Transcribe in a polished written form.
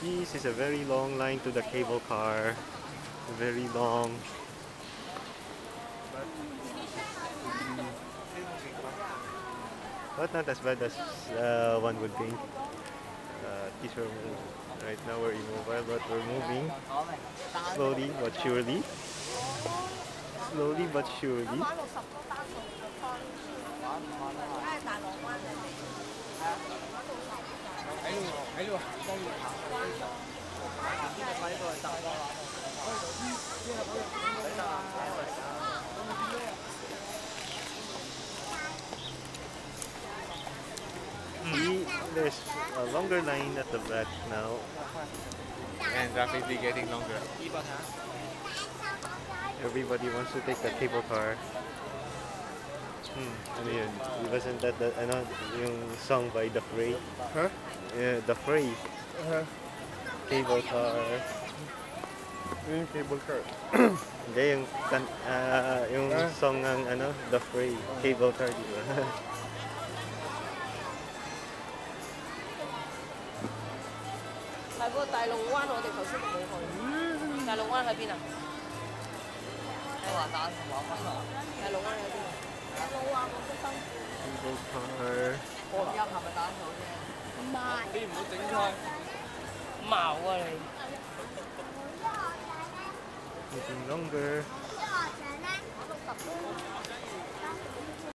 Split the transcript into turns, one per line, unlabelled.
This is a very long line to the cable car. Very long. But not as bad as one would think. These are right now we're immobile, but we're moving slowly but surely. Slowly but surely. There's a longer line at the back now.
And rapidly getting longer.
Everybody wants to take the cable car. Ano yun? Wasn't that the, ano, yung song by The Fray?
Huh?
Yeah, The Fray. Cable car.
Yung cable car.
Hindi, yung song ng ano, The Fray. Cable car, di ba?
係喎，大龍灣我哋頭先冇去。大龍灣喺邊啊？喺華山華灣啊。大龍灣喺邊啊？大龍灣我都辛苦。
Cable car.
波音係咪打手啫？唔係。你唔好整錯。矛啊你
Getting longer.